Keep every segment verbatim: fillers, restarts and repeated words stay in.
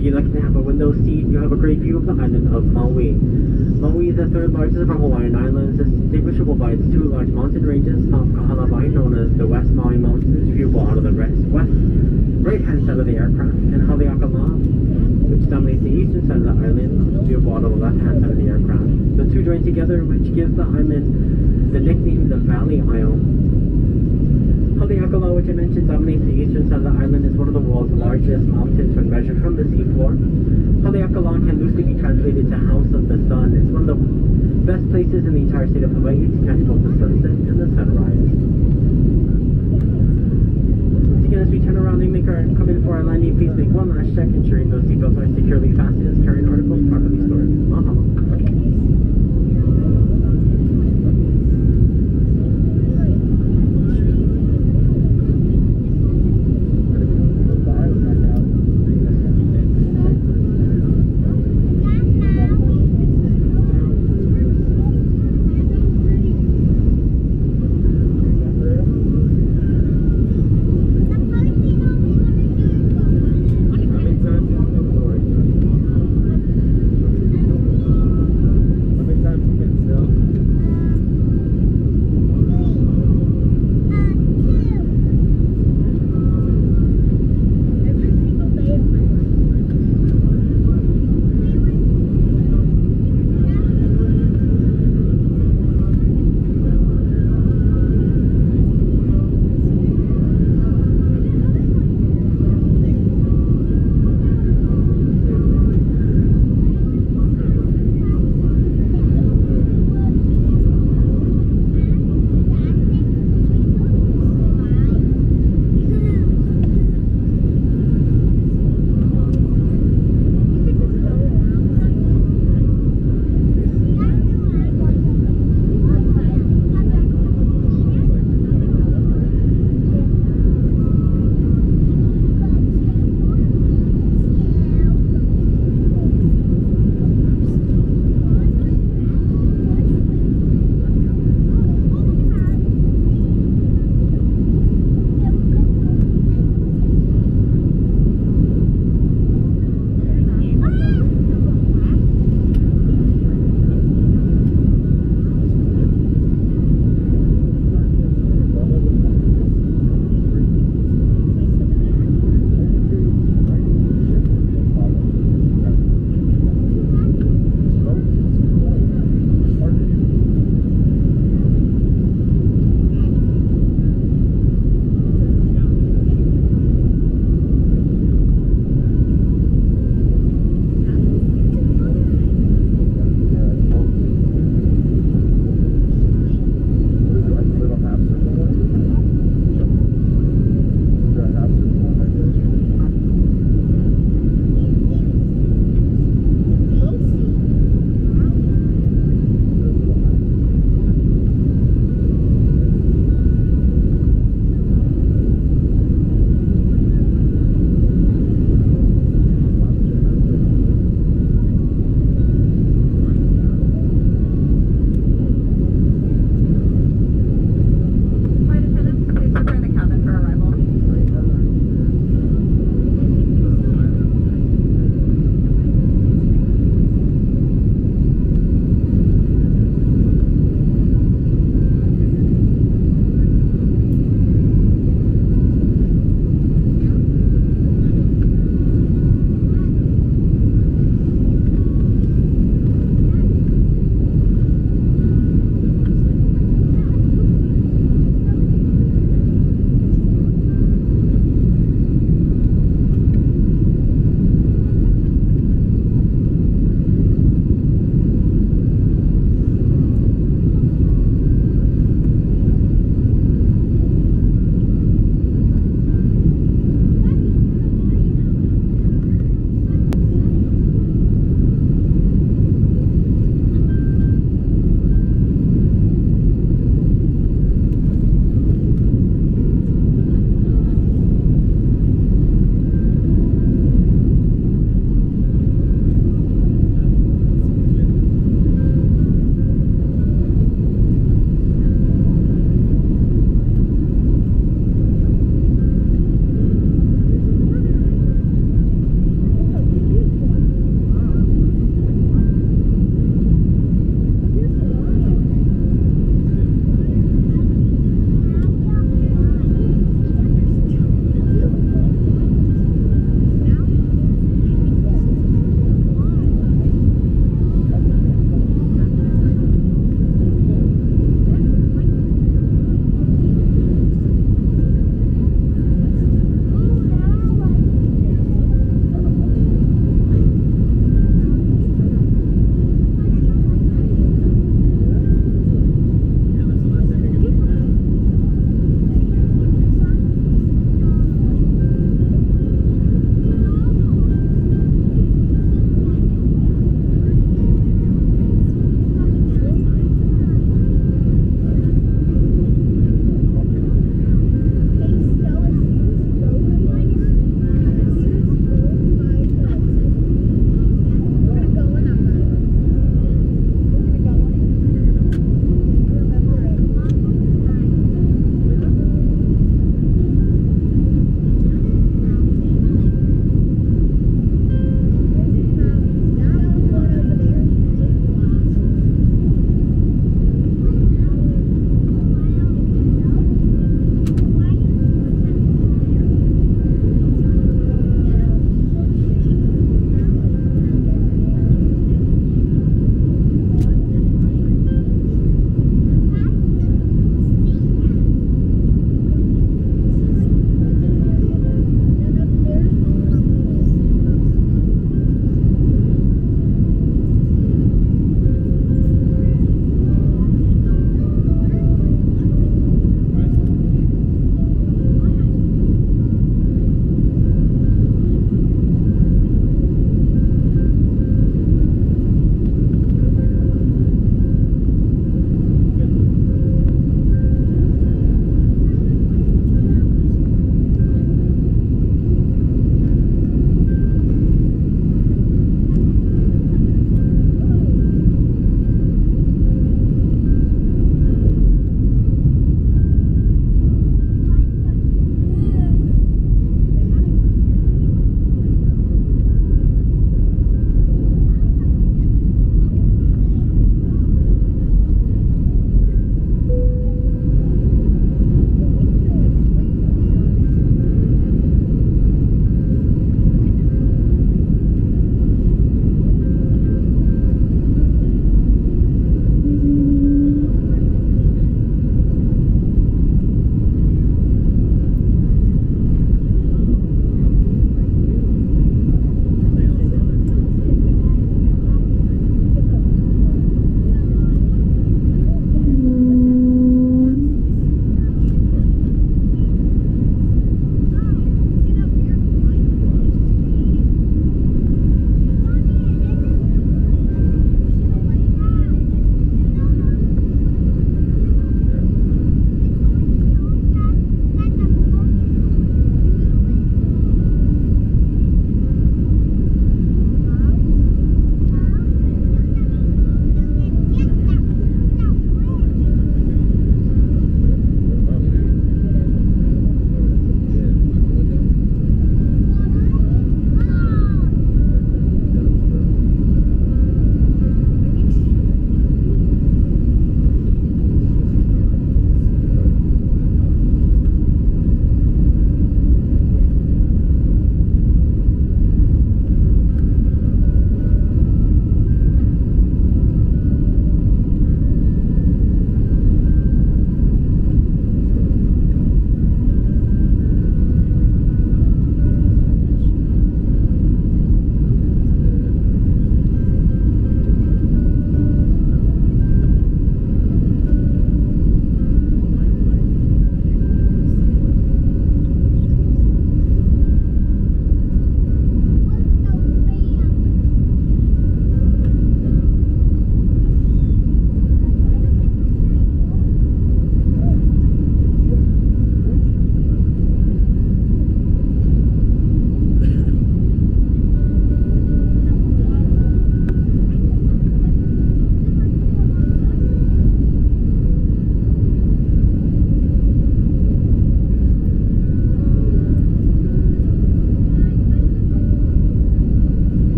If you're lucky to have a window seat, you have a great view of the island of Maui. Maui is the third largest of our Hawaiian islands, distinguishable by its two large mountain ranges, Mount Kahalawai, known as the West Maui Mountains, viewable out of the west, west right-hand side of the aircraft, and Haleakala, which dominates the eastern side of the island, viewable out of the left-hand side of the aircraft. The two join together, which gives the island the nickname the Valley Isle. Haleakala, which I mentioned, dominates the eastern side of the island, is one of the world's largest mountains when measured from the seafloor. Haleakala can loosely be translated to House of the Sun. It's one of the best places in the entire state of Hawaii to catch both the sunset and the sunrise. Once again, as we turn around and make our come in for our landing, please make one last check, ensuring those seatbelts are securely fastened and carrying articles properly stored. Mahalo.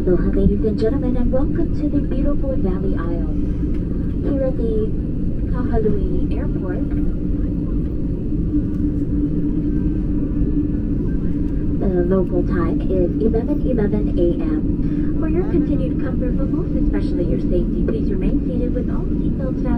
Aloha, ladies and gentlemen, and welcome to the beautiful Valley Isle. Here at the Kahului Airport, the local time is eleven eleven a m For your continued comfort, but most especially your safety, please remain seated with all seatbelts fastened.